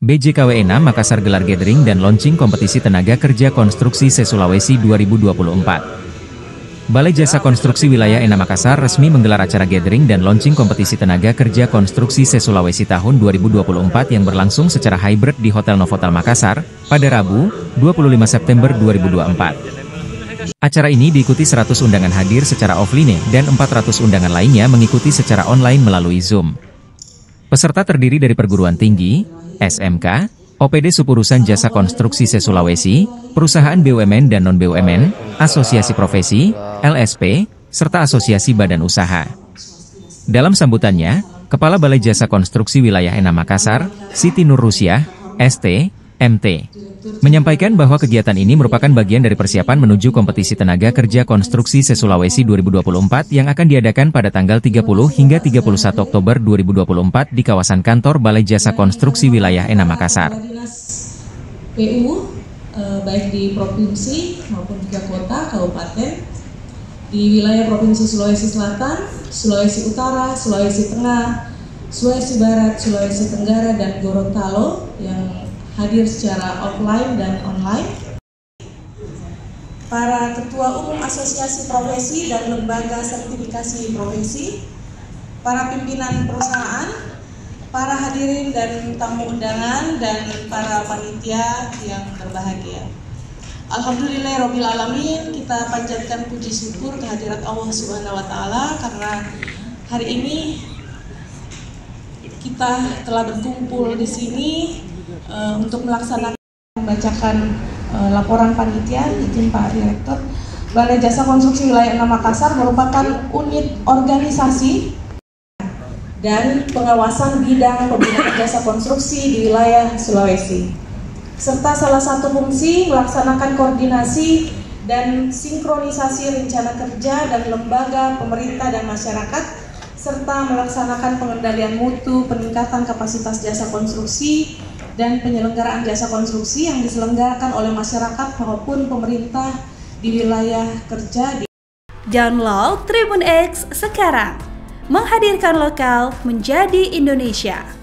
BJKWENA Makassar gelar gathering dan launching kompetisi tenaga kerja konstruksi se-Sulawesi 2024. Balai Jasa Konstruksi Wilayah ENA Makassar resmi menggelar acara gathering dan launching kompetisi tenaga kerja konstruksi se-Sulawesi tahun 2024 yang berlangsung secara hybrid di Hotel Novotel Makassar, pada Rabu, 25 September 2024. Acara ini diikuti 100 undangan hadir secara offline dan 400 undangan lainnya mengikuti secara online melalui Zoom. Peserta terdiri dari perguruan tinggi, SMK, OPD Supurusan Jasa Konstruksi se-Sulawesi, perusahaan BUMN dan non-BUMN, asosiasi profesi, LSP, serta asosiasi badan usaha. Dalam sambutannya, Kepala Balai Jasa Konstruksi Wilayah ENA Makassar, Siti Nur Rusyah, ST, MT, menyampaikan bahwa kegiatan ini merupakan bagian dari persiapan menuju kompetisi tenaga kerja konstruksi se-Sulawesi 2024 yang akan diadakan pada tanggal 30 hingga 31 Oktober 2024 di kawasan kantor Balai Jasa Konstruksi Wilayah ENA Makassar. PU, baik di provinsi maupun juga kota, kabupaten, di wilayah Provinsi Sulawesi Selatan, Sulawesi Utara, Sulawesi Tengah, Sulawesi Barat, Sulawesi Tenggara, dan Gorontalo yang hadir secara offline dan online. Para ketua umum asosiasi profesi dan lembaga sertifikasi profesi, para pimpinan perusahaan, para hadirin dan tamu undangan, dan para panitia yang berbahagia. Alhamdulillahirabbil alamin, kita panjatkan puji syukur kehadirat Allah Subhanahu wa taala karena hari ini kita telah berkumpul di sini untuk melaksanakan membacakan laporan panitia. Izin Pak Direktur, Balai Jasa Konstruksi Wilayah ENA Makassar merupakan unit organisasi dan pengawasan bidang pembinaan jasa konstruksi di wilayah Sulawesi, serta salah satu fungsi melaksanakan koordinasi dan sinkronisasi rencana kerja dan lembaga pemerintah dan masyarakat, serta melaksanakan pengendalian mutu, peningkatan kapasitas jasa konstruksi, dan penyelenggaraan jasa konstruksi yang diselenggarakan oleh masyarakat maupun pemerintah di wilayah kerja. Download Tribun X sekarang, menghadirkan lokal menjadi Indonesia.